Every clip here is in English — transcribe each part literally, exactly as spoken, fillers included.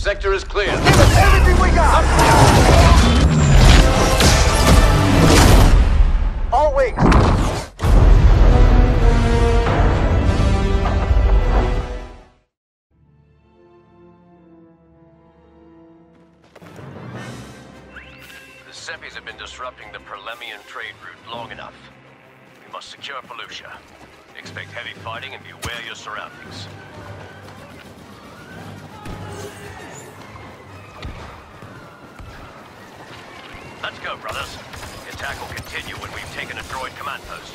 sector is clear. Give us everything we got! All wings. The Seppies have been disrupting the Prelemian trade route long enough. We must secure Felucia. Expect heavy fighting and be aware of your surroundings. Let's go, brothers. The attack will continue when we've taken a droid command post.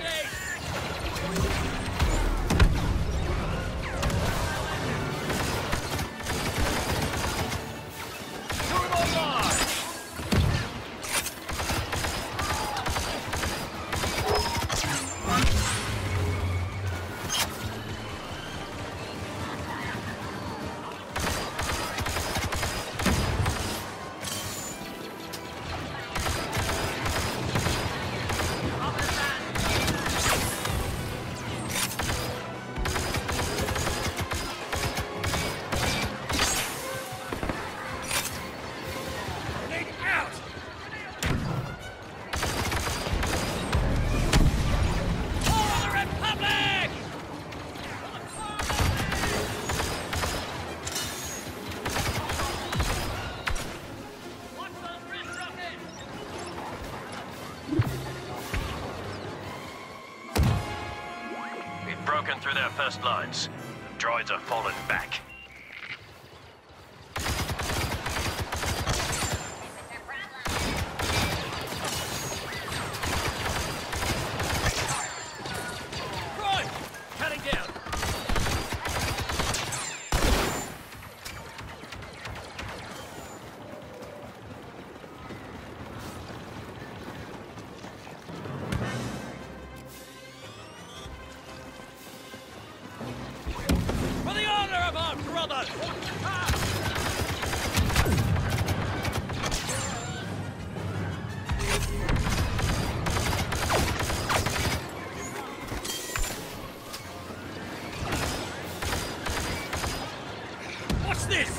Broken through their first lines. The droids are falling back. Right! Cutting down. For the honor of our brothers! What's this?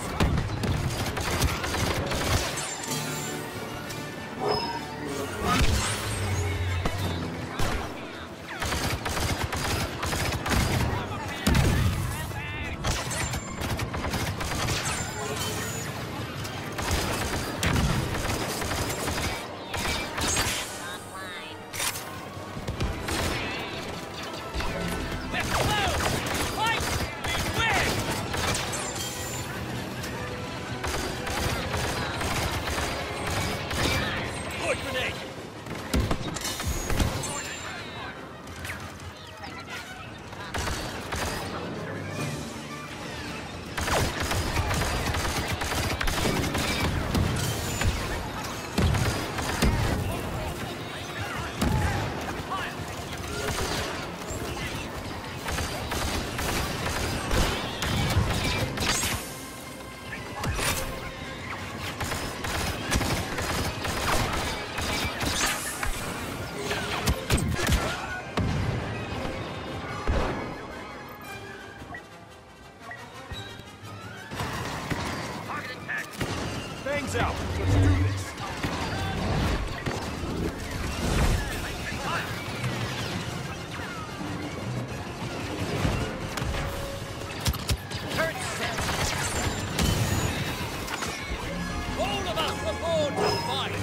Things out. Let's do this. Turret set! All of us aboard to fight!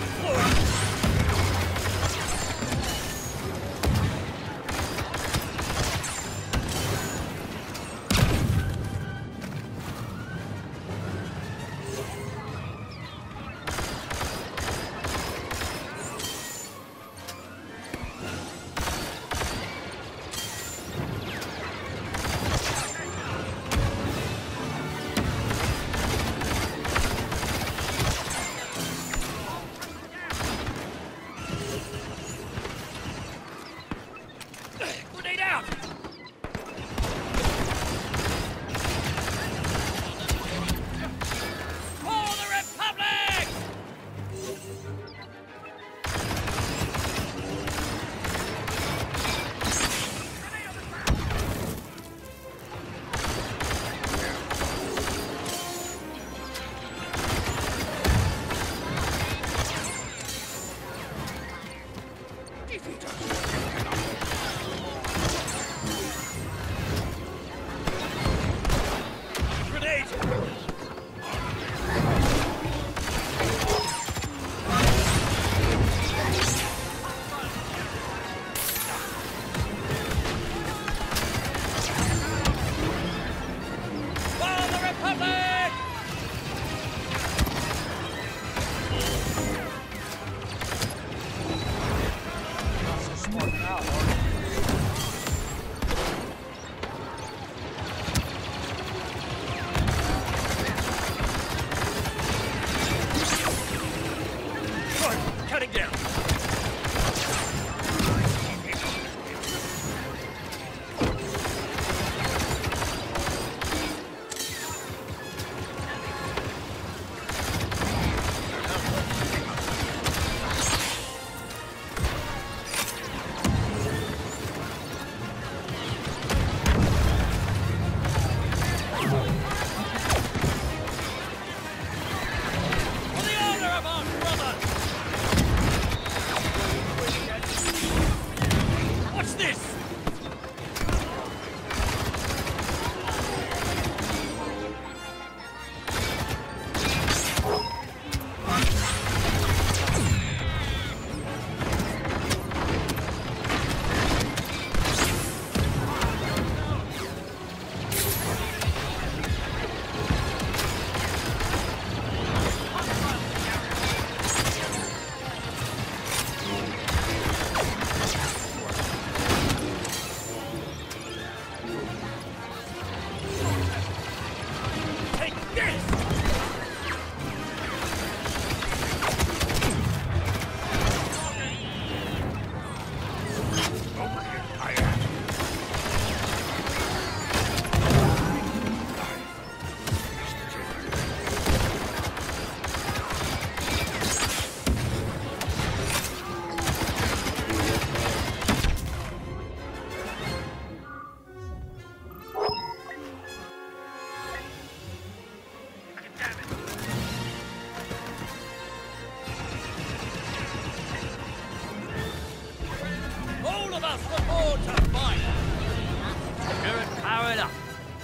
All of us report to fight! Turret powered up!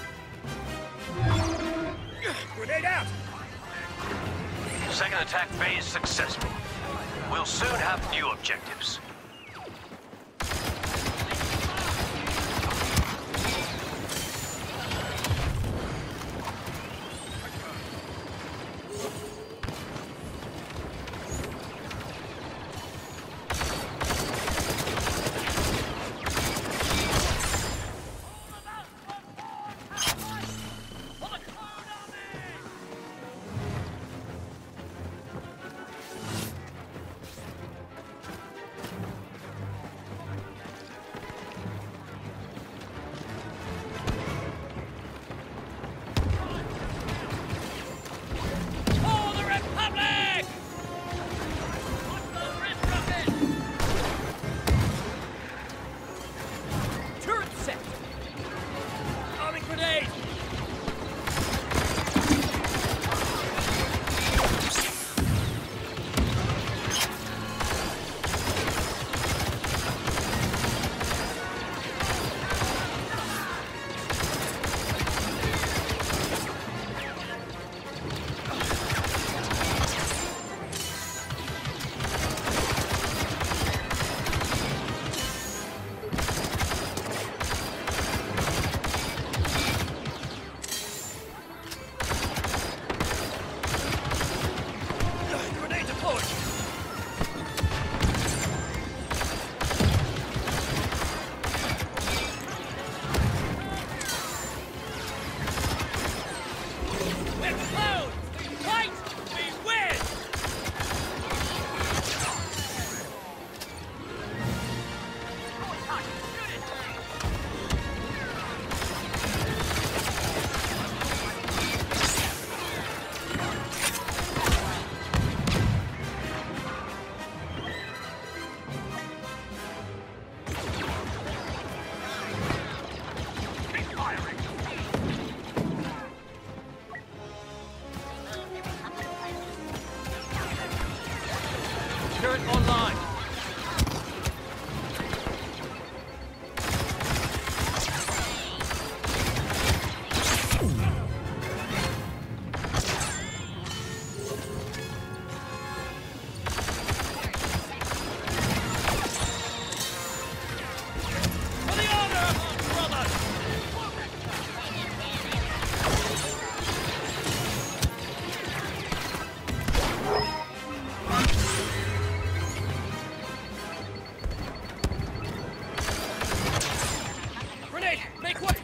Grenade out! Second attack phase successful. We'll soon have new objectives. For the Republic! Watch the wrist rocket! Turret set! Arming grenade! Grenade deployed! We're close! We fight! We win! Turret online! For the honor of our brothers! Grenade! Make way!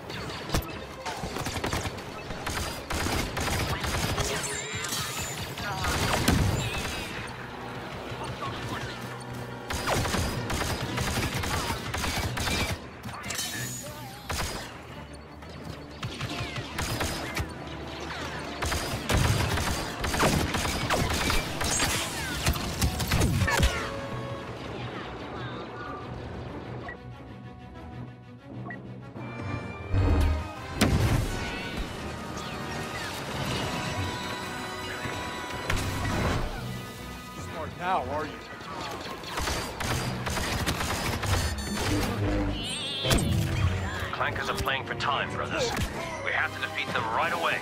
Smart now, are you? Clankers are playing for time, brothers. We have to defeat them right away.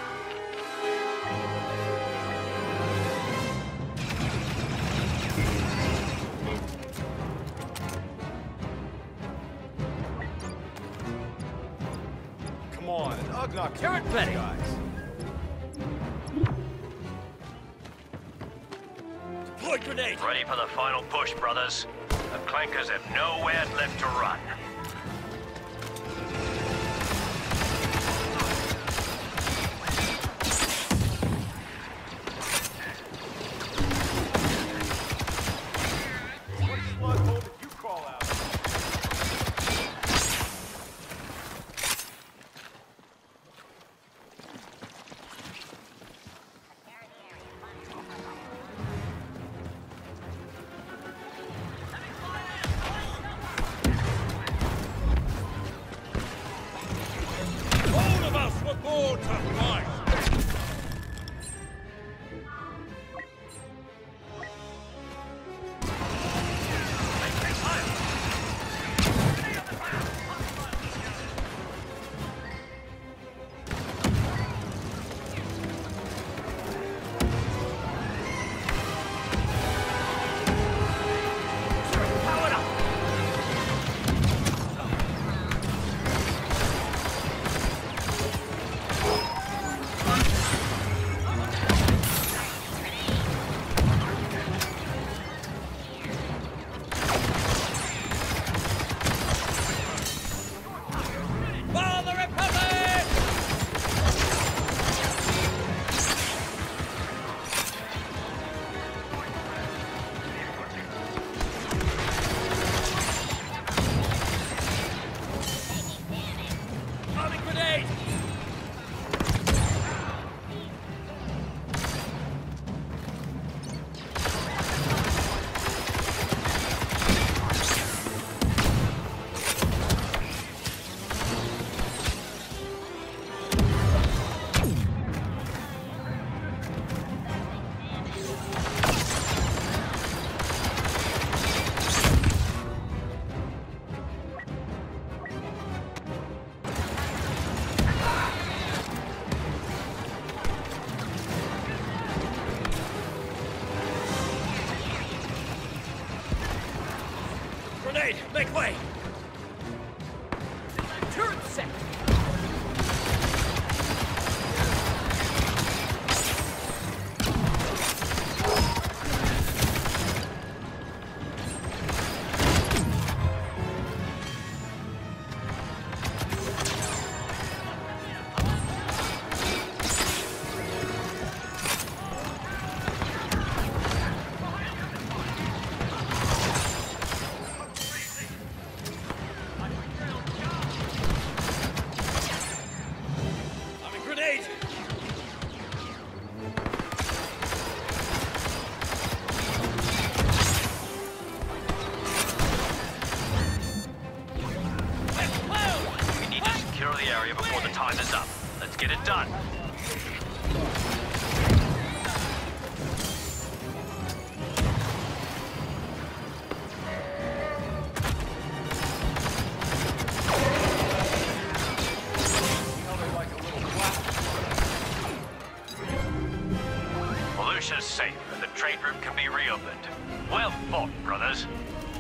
Come on, an Ugnaught Turret can ready. guys. Deploy grenade! Ready for the final push, brothers. The Clankers have nowhere left to run. What slug hole did you crawl out? Grenade! Make way! Turret set! Before the time is up. Let's get it done. Volusia's safe, and the trade route can be reopened. Well fought, brothers.